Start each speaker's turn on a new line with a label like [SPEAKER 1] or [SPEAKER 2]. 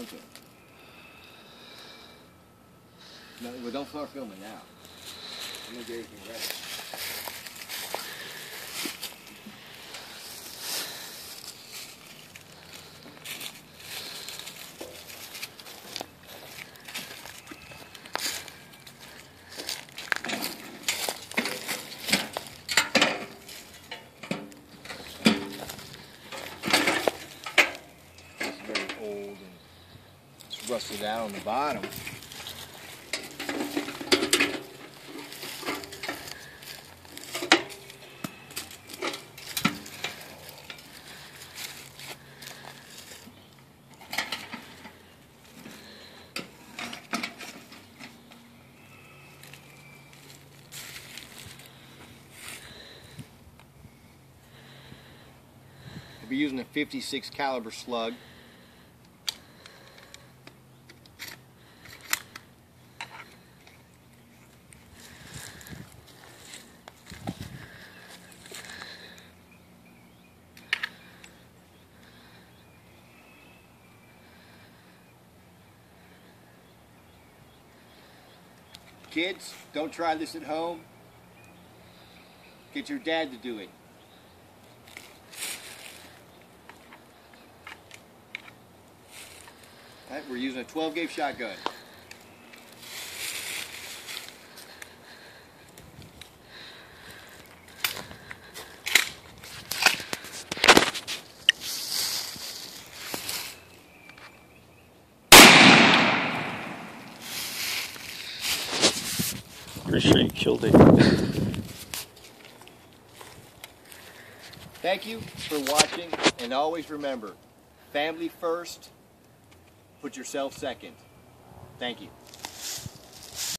[SPEAKER 1] Okay. No, well, don't start filming now. I'm gonna get everything ready. It's very old and it's rusted out on the bottom. I'll be using a 56 caliber slug. Kids, don't try this at home. Get your dad to do it. All right, we're using a 12 gauge shotgun.
[SPEAKER 2] Pretty sure you killed it.
[SPEAKER 1] Thank you for watching, and always remember, family first, put yourself second. Thank you.